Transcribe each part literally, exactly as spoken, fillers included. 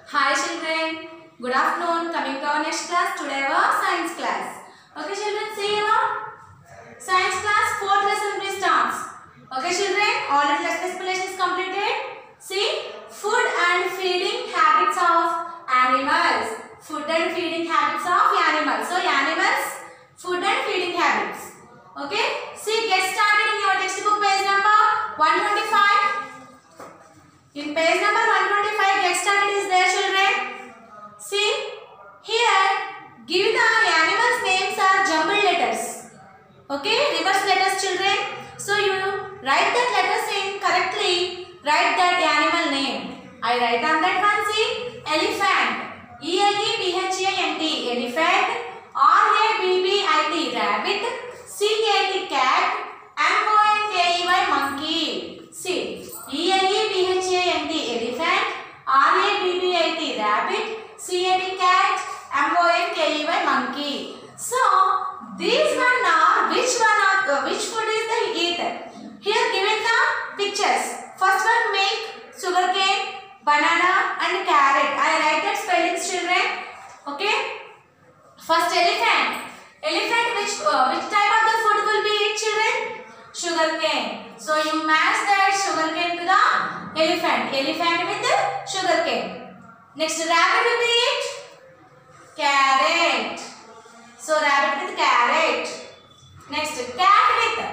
Hi children, good afternoon. Coming to our next class. Today our science class. Okay children, see here. Science class fourth lesson please starts. Okay children, all the lesson explanation is completed. See, food and feeding habits of animals. Food and feeding habits of animals. So animals, food and feeding habits. Okay. See, get started in your textbook page number one twenty-five. In page number one twenty-five, get started is there children. See, here give the animals names are jumbled letters. Okay, reverse letters children. So you write that letters in correctly, write that animal name. I write on that one, see, elephant, E L E P H A N T, elephant, R A B B I T, rabbit, C A T, cat, M O N K E Y, monkey. See, E L E P H A N T, elephant, R A B B I T, rabbit, C A T, cat, M O N K E Y, monkey. So, these one are, which one are, uh, which food is the eat? Here given the pictures. First one, milk, sugarcane, banana and carrot. I write that spellings children. Okay. First, elephant. Elephant, which, uh, which type of the food will be eat children? Sugarcane. So you match that sugarcane to the elephant. Elephant with the sugarcane. Next, rabbit will be it. Carrot. So rabbit with carrot. Next, cat with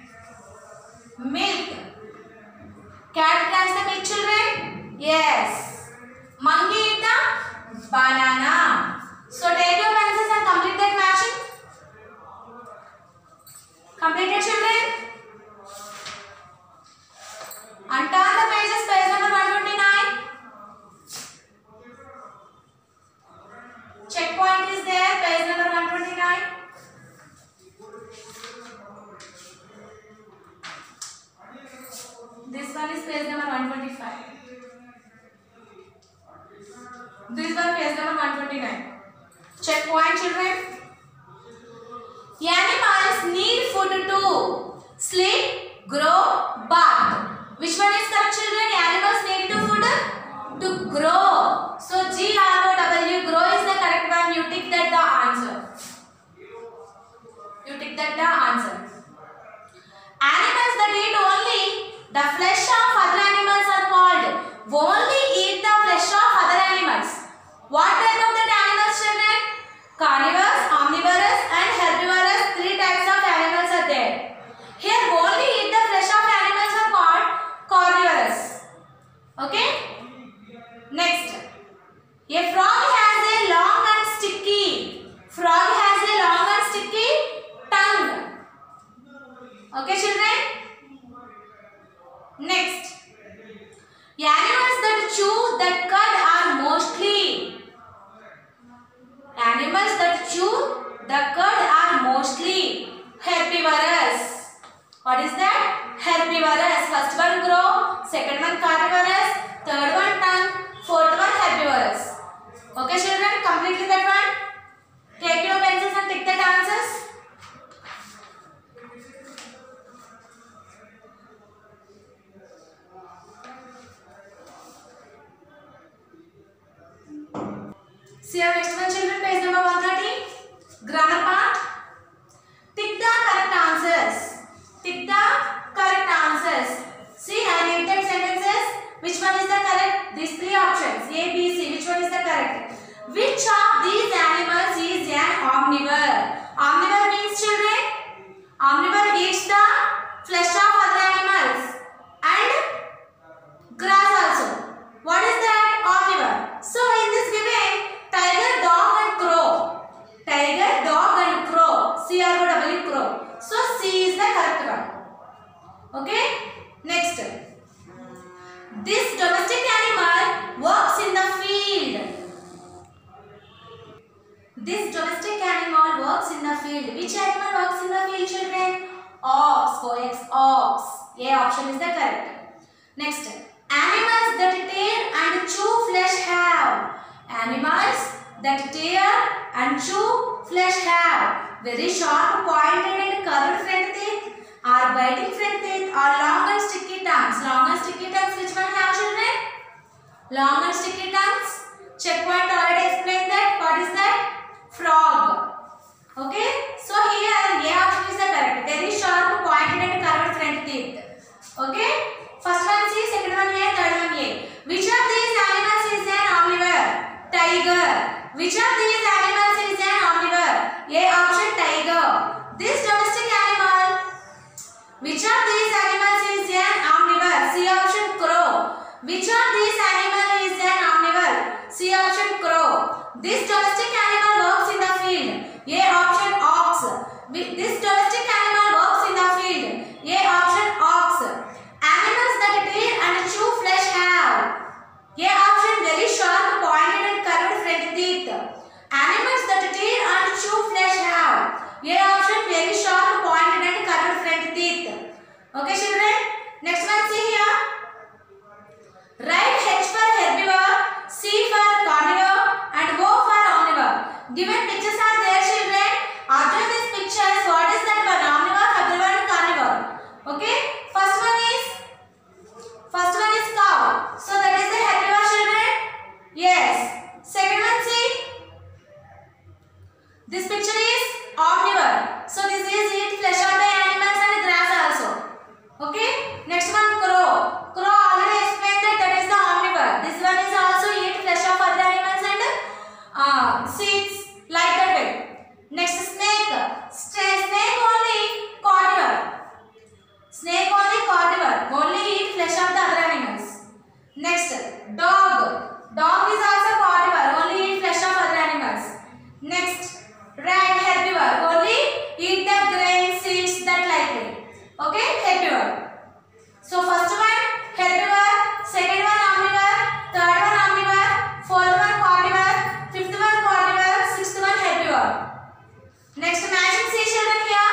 milk. Cat drinks the milk children. Yes. Monkey eat the banana. So take your pencils and complete that matching. Completed children. And turn the pages, page number one twenty-nine. Checkpoint is there, page number one twenty-nine. This one is page number one twenty-five. This one page number one twenty-nine. Checkpoint children. Animals need food to sleep, grow, bath. Which one is correct children? Animals need to food to grow. So G R O W, grow is the correct one. You tick that the answer. You tick that the answer. Animals that eat only the flesh of other animals are called. Only eat the flesh of other animals. What type of that animals children? Carnivores, omnivorous and herbivorous. Three types of animals are there. Here only eat the flesh of animals are called carnivorous. Okay. Next. A frog has a long and sticky. Frog has a long and sticky tongue. Okay children. Next. Animals that chew that cud are mostly. Animals that chew the cud are mostly herbivorous. What is that? Herbivorous. First one grow, second one carnivorous, third one tongue, fourth one herbivorous. Okay children, completely that one. Take your pencils and tick that answers. See our next one children, page number one thirty. Grammar part. Tick the correct answers. Tick the correct answers. See, I read that sentences. Which one is the correct? These three options. A, B, C. Which one is the correct? Which of these animals is an omnivore? Omnivore means children. Omnivore eats the flesh of other animals and grass also. What is that? Omnivore. So in this given, tiger, dog and crow. Tiger, dog and crow. C R O W, crow. So C is the correct one. Okay. Next. This domestic animal works in the field. This domestic animal works in the field. Which animal works in the field children? Ox. O X, ox. A option is the correct. Next. Animals that tear and chew flesh have. Animals that tear and chew flesh have very sharp, pointed and curved front teeth, or biting front teeth, or long and sticky tongues. Long and sticky tongues, which one have children? Long and sticky tongues. tiger. Which of these animals is an omnivore? A option tiger. This domestic animal. Which of these animals is an omnivore? C option crow. Which of these animal is an omnivore? C option crow. This domestic animal works in the field. A option ox. This domestic animal works in the field. A option ox. Animals that tear and chew flesh have. A option very sharp, pointed and curved front teeth. Animals that tear and chew flesh have. A option very sharp, pointed and curved front teeth. Okay children. Next one see here. Write H for herbivore, C for carnivore and O for omnivore. Given pictures are there children. Observe these pictures. What is that one? Omnivore, herbivore and carnivore. Okay. First one is First one is cow. So that is the herbivore children. Yes. Second one see. This picture is omnivore. So this is eat flesh of the animals and grass also. Okay. Next one crow. Crow already explained that that is the omnivore. This one is also eat flesh of other animals and uh, seeds like that way. Next snake. Snake only carnivore. Snake only carnivore. Only eat flesh of the other animals. Next dog. Dog is also carnivore. Only eat flesh of other animals. Next rat herbivore. Only eat the grain, seeds that like it. Okay, herbivore. So first one herbivore, second one omnivore, third one omnivore, fourth one carnivore, fifth one carnivore, sixth one herbivore. Next matching see children here.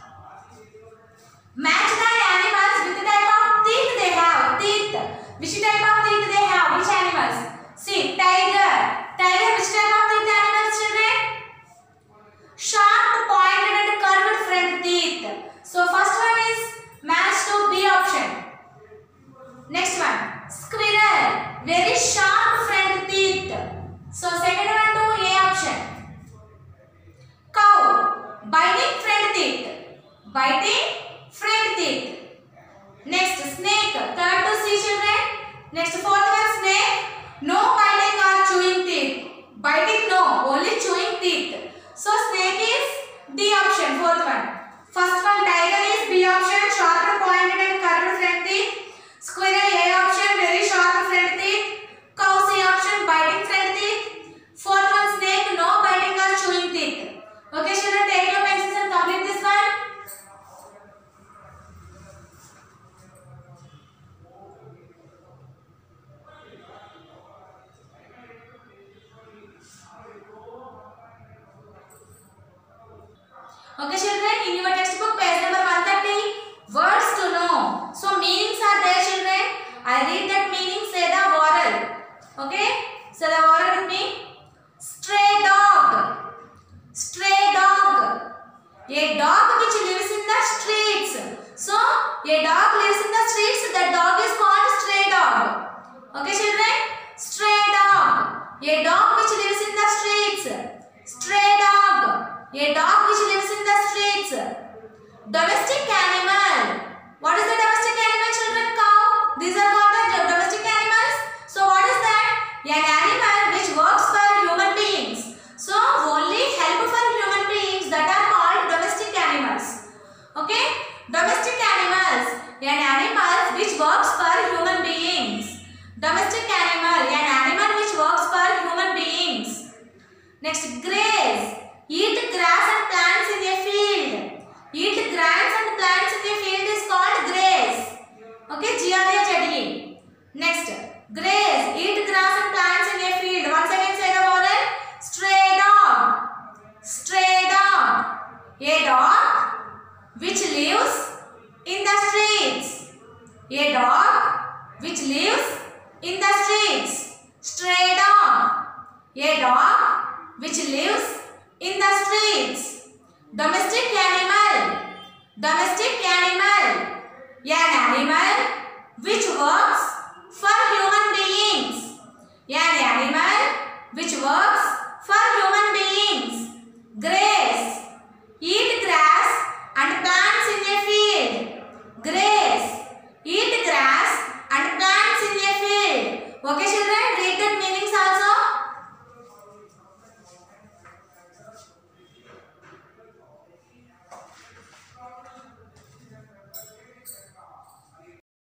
Match the animals with the type of teeth they have. Teeth. Which type of teeth they have? Which animals? See tiger. Tiger which type of teeth animals children? Sharp, pointed and curved front teeth. So first one is match to B option. Next one squirrel. Very sharp front teeth. So second one to A option. Cow. Biting front teeth. Biting front teeth. Next snake. Third to C children. Next fourth one snake. No biting or chewing teeth. Biting no. Only chewing teeth. So snake is D option. Fourth one. First one tiger is B option. Sharp, pointed and curved front teeth. Squirrel A option. Very sharp front teeth. Cow C option. Biting front teeth. Fourth one snake. No biting or chewing teeth. Okay children, take your pencils and complete this one. Okay children, in your textbook page number one thirty, words to know. So meanings are there children. I read that meaning, say the oral. Okay, say the oral with me. Stray dog. Stray dog. A dog which lives in the streets. So a dog lives in the streets. That dog is called stray dog. Okay children, stray dog. A dog which lives in the streets. Stray dog. A dog which lives in the streets. Domestic animal. What is the domestic animal children? Cow. These are called the domestic animals. So what is that? An animal which works for human beings. So only help for human beings that are called domestic animals. Okay? Domestic animals. An animal which works for human beings. Domestic animal. An animal which works for human beings. Next graze. Eat grass and plants in a field. Eat grass and plants in a field is called graze. Okay, G R A Z E. Next, graze. Eat grass and plants in a field. Once again say the oral. Stray dog. Stray dog. A dog which lives in the streets. A dog which lives in the streets. Stray dog. A dog which lives in the streets. Domestic animal. Domestic animal. An animal which works for human beings. An animal which works for human beings. Graze. Eat grass and plants in a field. Graze. Eat grass and plants in a field. Okay children.